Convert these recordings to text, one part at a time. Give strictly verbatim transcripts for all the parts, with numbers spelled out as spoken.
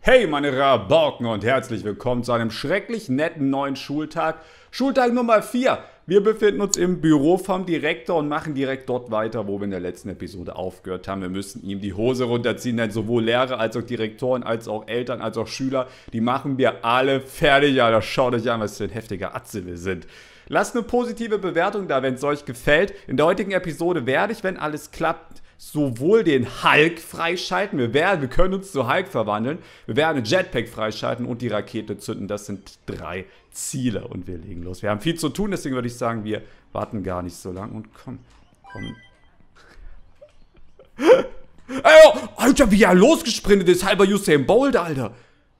Hey meine Rabauken und herzlich willkommen zu einem schrecklich netten neuen Schultag. Schultag Nummer vier. Wir befinden uns im Büro vom Direktor und machen direkt dort weiter, wo wir in der letzten Episode aufgehört haben. Wir müssen ihm die Hose runterziehen, denn sowohl Lehrer als auch Direktoren, als auch Eltern, als auch Schüler, die machen wir alle fertig. Alter, schaut euch an, was für ein heftiger Atze wir sind. Lasst eine positive Bewertung da, wenn es euch gefällt. In der heutigen Episode werde ich, wenn alles klappt, sowohl den Hulk freischalten, wir, werden, wir können uns zu Hulk verwandeln, wir werden einen Jetpack freischalten und die Rakete zünden. Das sind drei Ziele und wir legen los. Wir haben viel zu tun, deswegen würde ich sagen, wir warten gar nicht so lange und komm, komm. Ey, Alter, wie er losgesprintet ist, halber Usain Bolt, Alter.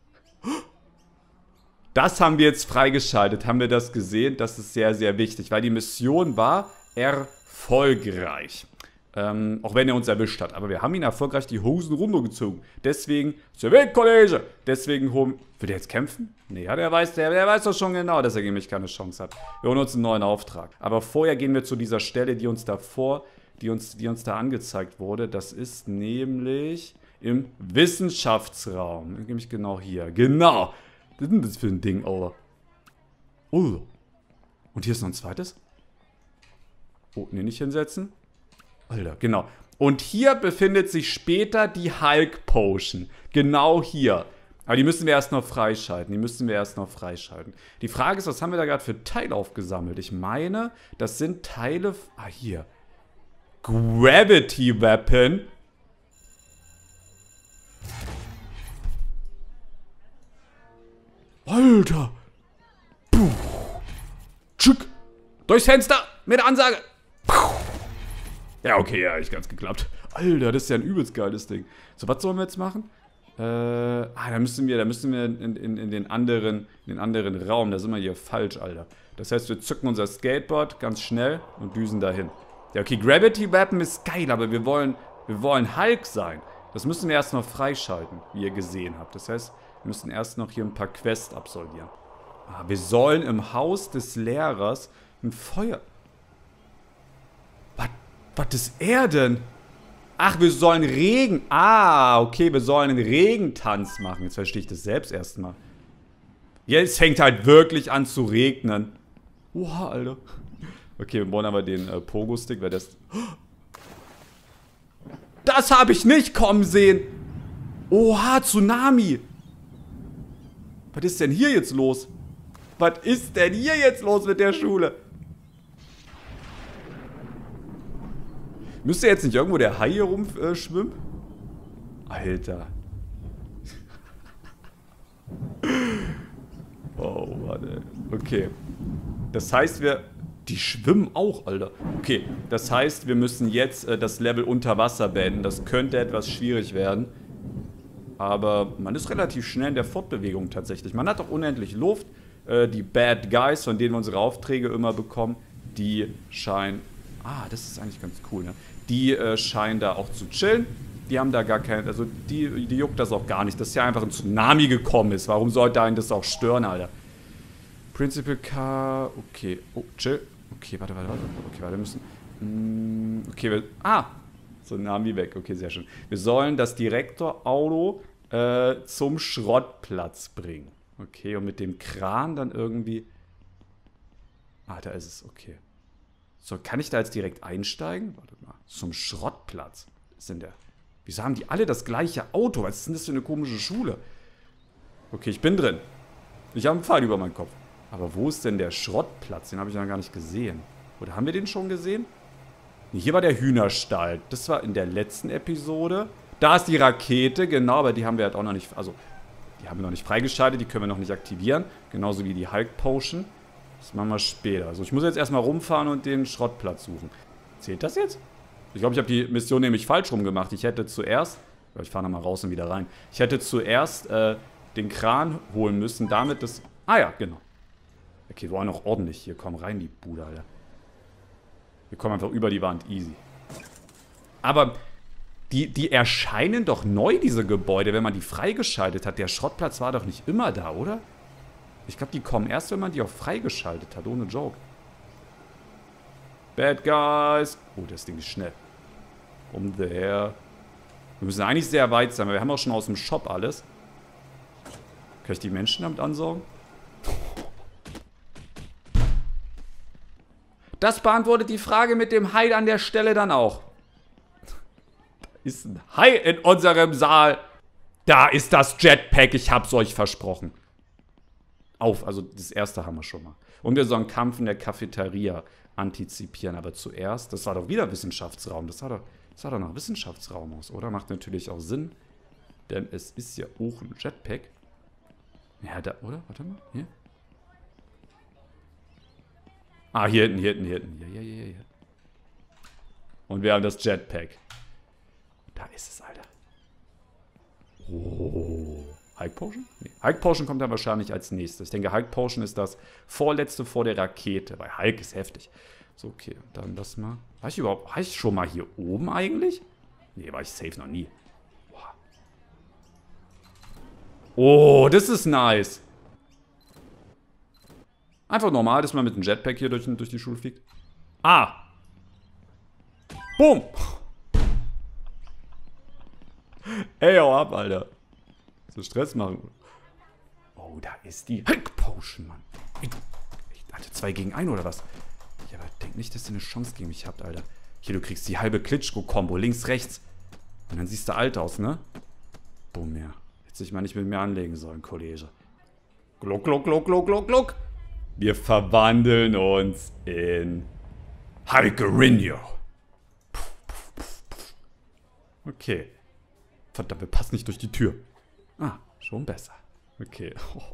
Das haben wir jetzt freigeschaltet, haben wir das gesehen? Das ist sehr, sehr wichtig, weil die Mission war erfolgreich. Ähm, auch wenn er uns erwischt hat. Aber wir haben ihn erfolgreich die Hosen runtergezogen. Deswegen, zur Weg, Kollege! Deswegen holen... Will der jetzt kämpfen? Nee, ja, der weiß, der, der weiß doch schon genau, dass er gegen mich keine Chance hat. Wir holen uns einen neuen Auftrag. Aber vorher gehen wir zu dieser Stelle, die uns davor, die uns, die uns da angezeigt wurde. Das ist nämlich im Wissenschaftsraum. Nämlich genau hier. Genau! Was ist denn das für ein Ding, Alter? Oh. Und hier ist noch ein zweites? Oh, ne, nicht hinsetzen. Alter, genau. Und hier befindet sich später die Hulk Potion. Genau hier. Aber die müssen wir erst noch freischalten. Die müssen wir erst noch freischalten. Die Frage ist, was haben wir da gerade für Teile aufgesammelt? Ich meine, das sind Teile... Ah, hier. Gravity Weapon. Alter. Puh. Tschick. Durchs Fenster. Mit der Ansage. Puh. Ja, okay, ja, ich ganz geklappt. Alter, das ist ja ein übelst geiles Ding. So, was sollen wir jetzt machen? Äh, ah, da müssen wir, da müssen wir in, in, in, den anderen, in den anderen Raum. Da sind wir hier falsch, Alter. Das heißt, wir zücken unser Skateboard ganz schnell und düsen dahin. Ja, okay, Gravity Weapon ist geil, aber wir wollen, wir wollen Hulk sein. Das müssen wir erst noch freischalten, wie ihr gesehen habt. Das heißt, wir müssen erst noch hier ein paar Quests absolvieren. Ah, wir sollen im Haus des Lehrers ein Feuer... Was ist er denn? Ach, wir sollen Regen... Ah, okay, wir sollen einen Regentanz machen. Jetzt verstehe ich das selbst erstmal. Jetzt fängt halt wirklich an zu regnen. Oha, Alter. Okay, wir wollen aber den äh, Pogo-Stick, weil das... Das habe ich nicht kommen sehen! Oha, Tsunami! Was ist denn hier jetzt los? Was ist denn hier jetzt los mit der Schule? Müsste jetzt nicht irgendwo der Hai hier rumschwimmen? Äh, Alter. Oh, warte. Okay. Das heißt, wir... Die schwimmen auch, Alter. Okay, das heißt, wir müssen jetzt äh, das Level unter Wasser beenden. Das könnte etwas schwierig werden. Aber man ist relativ schnell in der Fortbewegung tatsächlich. Man hat auch unendlich Luft. Äh, die Bad Guys, von denen wir unsere Aufträge immer bekommen, die scheinen... Ah, das ist eigentlich ganz cool, ne? Die äh, scheinen da auch zu chillen. Die haben da gar kein... Also, die, die juckt das auch gar nicht, dass ja einfach ein Tsunami gekommen ist. Warum sollte einen das auch stören, Alter? Principal Car... Okay. Oh, chill. Okay, warte, warte, warte. Okay, warte, wir müssen... Mm, okay, wir... Ah! Tsunami weg. Okay, sehr schön. Wir sollen das Direktorauto äh, zum Schrottplatz bringen. Okay, und mit dem Kran dann irgendwie... Ah, da ist es. Okay. So, kann ich da jetzt direkt einsteigen? Warte mal. Zum Schrottplatz. Was ist denn der? Wieso haben die alle das gleiche Auto? Was ist denn das für eine komische Schule? Okay, ich bin drin. Ich habe einen Pfeil über meinen Kopf. Aber wo ist denn der Schrottplatz? Den habe ich noch gar nicht gesehen. Oder haben wir den schon gesehen? Nee, hier war der Hühnerstall. Das war in der letzten Episode. Da ist die Rakete, genau, aber die haben wir halt auch noch nicht... Also, die haben wir noch nicht freigeschaltet, die können wir noch nicht aktivieren. Genauso wie die Hulk Potion. Das machen wir später. Also ich muss jetzt erstmal rumfahren und den Schrottplatz suchen. Zählt das jetzt? Ich glaube, ich habe die Mission nämlich falsch rum gemacht. Ich hätte zuerst... Ich fahre nochmal raus und wieder rein. Ich hätte zuerst äh, den Kran holen müssen, damit das... Ah ja, genau. Okay, wir wollen noch ordentlich hier. Komm rein, die Bude, Alter. Wir kommen einfach über die Wand. Easy. Aber die, die erscheinen doch neu, diese Gebäude, wenn man die freigeschaltet hat. Der Schrottplatz war doch nicht immer da, oder? Ich glaube, die kommen erst, wenn man die auch freigeschaltet hat. Ohne Joke. Bad Guys. Oh, das Ding ist schnell. Um there. Wir müssen eigentlich sehr weit sein, weil wir haben auch schon aus dem Shop alles. Kann ich die Menschen damit ansaugen? Das beantwortet die Frage mit dem Hai an der Stelle dann auch. Da ist ein Hai in unserem Saal. Da ist das Jetpack, ich hab's euch versprochen. Auf, also das erste haben wir schon mal. Und wir sollen Kampf in der Cafeteria antizipieren. Aber zuerst, das war doch wieder Wissenschaftsraum. Das sah doch, das sah doch nach Wissenschaftsraum aus, oder? Macht natürlich auch Sinn. Denn es ist ja auch ein Jetpack. Ja, da, oder? Warte mal, hier. Ah, hier hinten, hier hinten, hier hinten. Ja, ja, ja, ja. Und wir haben das Jetpack. Da ist es, Alter. Oh. Hulk Potion? Nee. Hulk Potion kommt dann wahrscheinlich als nächstes. Ich denke, Hulk Potion ist das vorletzte vor der Rakete. Weil Hulk ist heftig. So, okay. Dann lass mal. War ich überhaupt. War ich schon mal hier oben eigentlich? Nee, war ich safe noch nie. Boah. Oh, das ist nice. Einfach normal, dass man mit dem Jetpack hier durch, durch die Schule fliegt. Ah. Boom. Ey, hau ab, Alter. So Stress machen. Oh, da ist die Hulk Potion, Mann. Ich, ich hatte zwei gegen einen oder was? Ja, aber denk nicht, dass ihr eine Chance gegen mich habt, Alter. Hier, du kriegst die halbe Klitschko-Kombo. Links, rechts. Und dann siehst du alt aus, ne? Boom, ja. Hätte ich mal nicht mit mir anlegen sollen, Kollege. Gluck, gluck, gluck, gluck, gluck, gluck. Wir verwandeln uns in Hulkerinho. Okay. Verdammt, wir passen nicht durch die Tür. Ah, schon besser. Okay.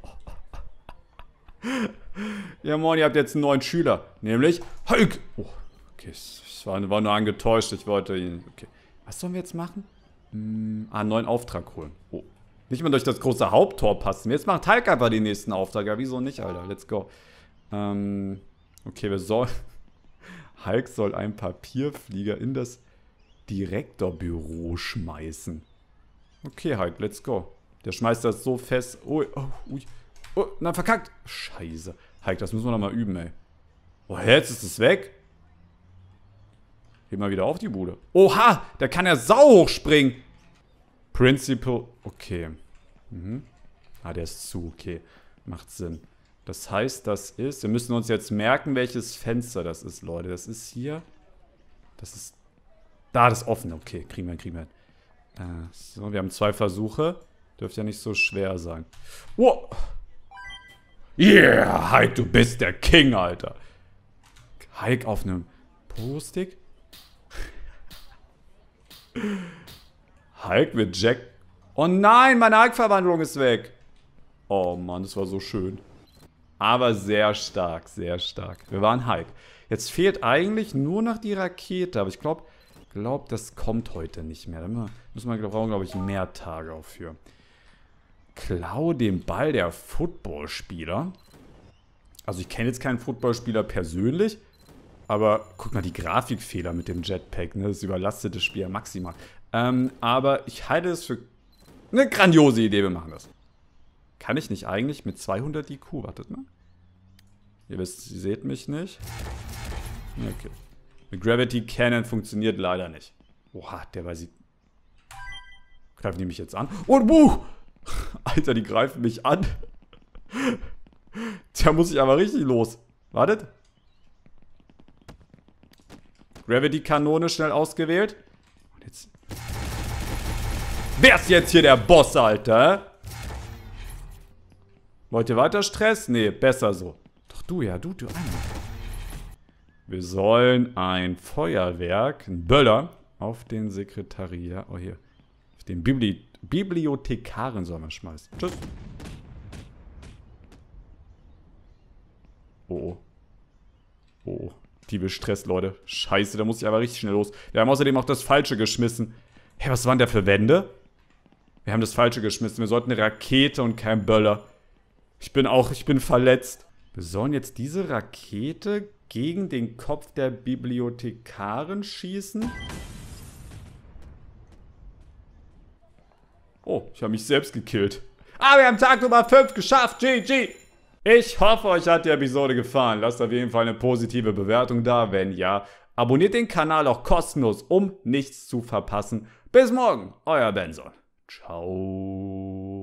Ja, moin, ihr habt jetzt einen neuen Schüler. Nämlich Hulk. Oh, okay, ich war, war nur angetäuscht. Ich wollte ihn... Okay. Was sollen wir jetzt machen? Hm, ah, einen neuen Auftrag holen. Oh. Nicht mal durch das große Haupttor passen. Jetzt macht Hulk einfach den nächsten Auftrag. Ja, wieso nicht, Alter? Let's go. Ähm, okay, wir sollen... Hulk soll einen Papierflieger in das Direktorbüro schmeißen. Okay, Hulk, let's go. Der schmeißt das so fest. Oh, oh, ui. Oh, na, verkackt. Scheiße. Hulk, das müssen wir noch mal üben, ey. Oh, jetzt ist es weg. Heb mal wieder auf die Bude. Oha, da kann er sau hochspringen. Principal. Okay. Mhm. Ah, der ist zu. Okay. Macht Sinn. Das heißt, das ist... Wir müssen uns jetzt merken, welches Fenster das ist, Leute. Das ist hier. Das ist... Da, das ist offen. Okay, kriegen wir, kriegen wir. Äh, so, wir haben zwei Versuche. Dürfte ja nicht so schwer sein. Wow. Yeah, Hulk, du bist der King, Alter. Hulk auf einem Pogo-Stick. Hulk mit Jack. Oh nein, meine Hulk-Verwandlung ist weg. Oh Mann, das war so schön. Aber sehr stark, sehr stark. Wir waren Hulk. Jetzt fehlt eigentlich nur noch die Rakete. Aber ich glaube, glaub, das kommt heute nicht mehr. Da müssen wir, brauchen, glaube ich, mehr Tage auch für. Klau den Ball der Footballspieler. Also ich kenne jetzt keinen Footballspieler persönlich. Aber guck mal, die Grafikfehler mit dem Jetpack. Ne? Das überlastet das Spiel ja maximal. Ähm, aber ich halte es für eine grandiose Idee. Wir machen das. Kann ich nicht eigentlich mit zweihundert I Q? Wartet mal. Ihr wisst, ihr seht mich nicht. Okay. Mit Gravity Cannon funktioniert leider nicht. Oha, der weiß ich. Greifen die mich jetzt an? Und buh! Alter, die greifen mich an. Da muss ich aber richtig los. Wartet. Gravity-Kanone schnell ausgewählt. Und jetzt... Wer ist jetzt hier der Boss, Alter? Wollt ihr weiter Stress? Nee, besser so. Doch du, ja, du, du. Wir sollen ein Feuerwerk, ein Böller, auf den Sekretariat... Oh, hier. Auf den Bibli Bibliothekaren sollen wir schmeißen. Tschüss. Oh. Oh. Die bestresst, Leute. Scheiße, da muss ich aber richtig schnell los. Wir haben außerdem auch das Falsche geschmissen. Hey, was waren da für Wände? Wir haben das Falsche geschmissen. Wir sollten eine Rakete und kein Böller. Ich bin auch, ich bin verletzt. Wir sollen jetzt diese Rakete gegen den Kopf der Bibliothekarin schießen. Oh, ich habe mich selbst gekillt. Ah, wir haben Tag Nummer fünf geschafft. G G. Ich hoffe, euch hat die Episode gefallen. Lasst auf jeden Fall eine positive Bewertung da. Wenn ja, abonniert den Kanal auch kostenlos, um nichts zu verpassen. Bis morgen, euer Benson. Ciao.